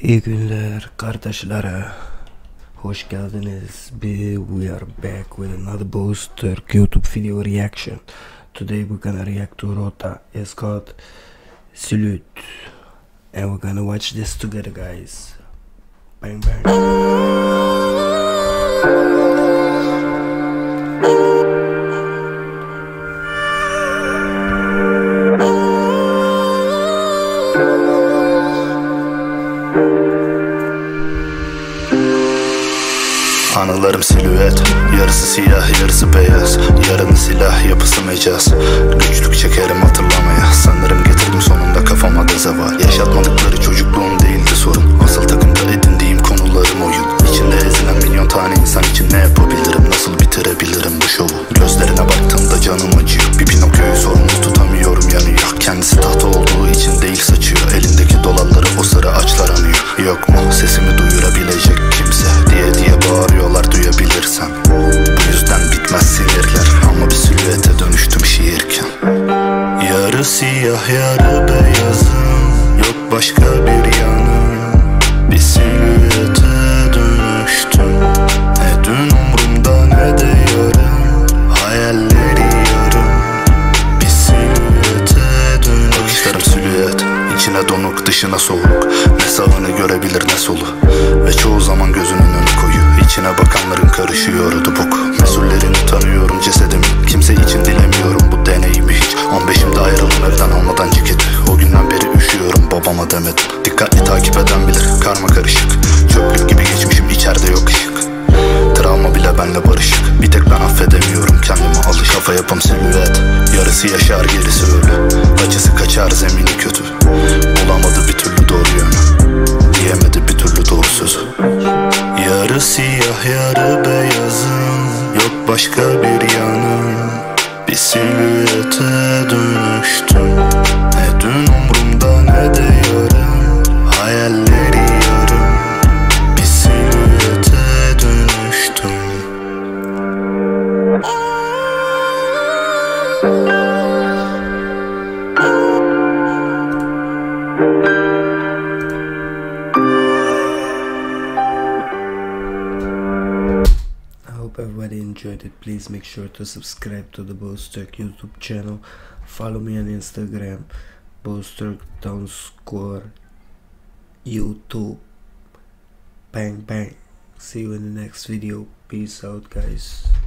İyi günler kardeşlere. Hoş geldiniz. We are back with another BozeTurk YouTube video reaction. Today we're gonna react to Rota. It's called Silüet. And we're gonna watch this together, guys. Bang bang. Anılarım silüet, yarısı siyah yarısı beyaz. Yarını silah yapısı mecaz. Güçlük çekerim hatırlamaya. Sanırım getirdim sonunda kafama da zeval. Yaşatmadıkları çocukluğum değildi sorun. Asıl takımda edindiğim konularım oyun. İçinde ezilen milyon tane insan için ne yapabilirim? Nasıl bitirebilirim bu şovu? Gözlerine baktığımda canım acıyor. Bir Pinokyo'yu sorumlu tutamıyorum, yanıyor. Kendisi tahta olduğu için değil saçıyor. Elindeki dolarları o sarı açlar anıyor. Yok mu sesimi duyurabilecek kimse diye bağırıyorlar, duyabilirsen. Bu yüzden bitmez sinirler. Ama bir silüete dönüştüm şiirken. Yarı siyah yarı beyazım, yok başka bir yanım. Bir silüete dönüştüm. Ne dün umrumda ne de yarın. Hayalleri yarım. Bir silüete dönüştüm. Bakışlarım silüet, içine donuk dışına soğuk. Ne sağını görebilir ne solu. Ve çoğu zaman gözünün önü koyu. İçine bakanların karışıyordu bok. Mesullerini tanıyorum cesedimi. Kimse için dilemiyorum bu deneyimi hiç. 15'imde ayrıldım evden almadan ceketi. O günden beri üşüyorum, babama demedim. Dikkatli takip eden bilir, karma karışık. Çöplük gibi geçmişim, içeride yok ışık. Travma bile benle barışık. Bir tek ben affedemiyorum kendime, alış. Kafa yapım silüet, yarısı yaşar gerisi ölü. Acısı kaçar zemini kötü. Bulamadı bir türlü doğru yönü. Diyemedi bir türlü doğru sözü. Yarı siyah yarı beyazım, yok başka bir yanım. Bir silüete dönüştüm. Ne dün umrumda ne de yarın. Hayalleri yarım. Bir silüete dönüştüm. I hope everybody enjoyed it. Please make sure to subscribe to the BozeTurk YouTube channel. Follow me on Instagram, BozeTurk_YouTube. Bang bang. See you in the next video. Peace out, guys.